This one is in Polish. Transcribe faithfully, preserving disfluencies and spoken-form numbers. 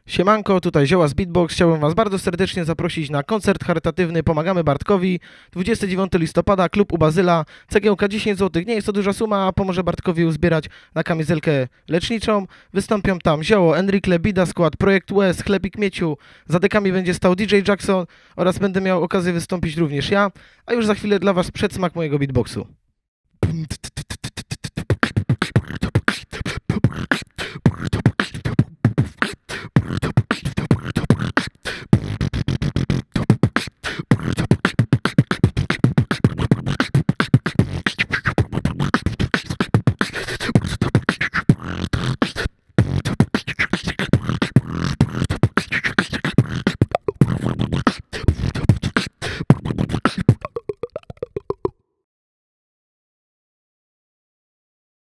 Siemanko, tutaj Zioła z Beatbox. Chciałbym Was bardzo serdecznie zaprosić na koncert charytatywny Pomagamy Bartkowi. dwudziestego dziewiątego listopada, klub u Bazyla. Cegiełka dziesięć złotych. Nie jest to duża suma, a pomoże Bartkowi uzbierać na kamizelkę leczniczą. Wystąpią tam Zioło, Enrique, Bida Skład, Projekt U S, Chlebik Mieciu. Za dekami będzie stał D J Jackson oraz będę miał okazję wystąpić również ja. A już za chwilę dla Was przedsmak mojego beatboxu.